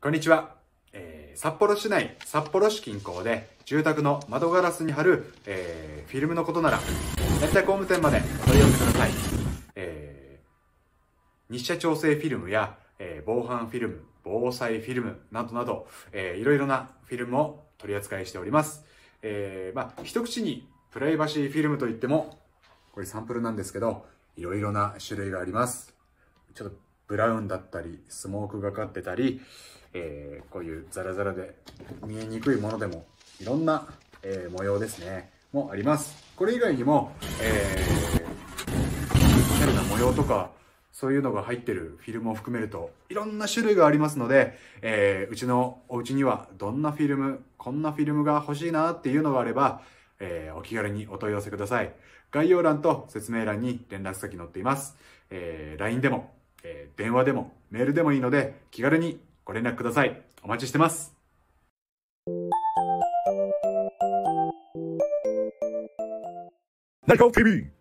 こんにちは。札幌市内、札幌市近郊で住宅の窓ガラスに貼る、フィルムのことなら、熱帯工務店までお問い合わせください。日射調整フィルムや、防犯フィルム、防災フィルムなどなど、いろいろなフィルムを取り扱いしております。一口にプライバシーフィルムといっても、これサンプルなんですけど、いろいろな種類があります。ちょっとブラウンだったり、スモークがかってたり、こういうザラザラで見えにくいものでもいろんな、模様ですねもあります。これ以外にも、おしゃれな模様とかそういうのが入ってるフィルムを含めるといろんな種類がありますので、うちのお家にはどんなフィルム、こんなフィルムが欲しいなっていうのがあれば、お気軽にお問い合わせください。概要欄と説明欄に連絡先載っています。LINE でも、電話でもメールでもいいので気軽にご連絡ください。お待ちしてます。 Nico TV